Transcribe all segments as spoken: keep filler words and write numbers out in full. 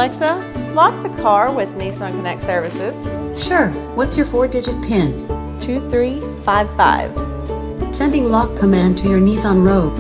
Alexa, lock the car with Nissan Connect services. Sure. What's your four-digit PIN? two three five five. Sending lock command to your Nissan Rogue.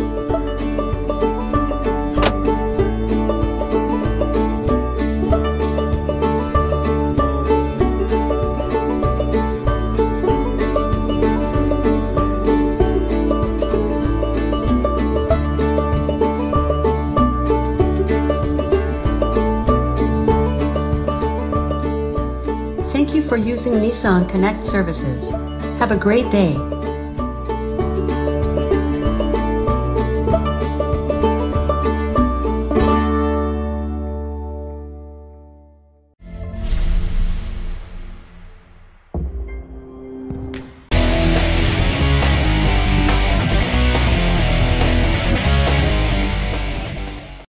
Thank you for using Nissan Connect services. Have a great day.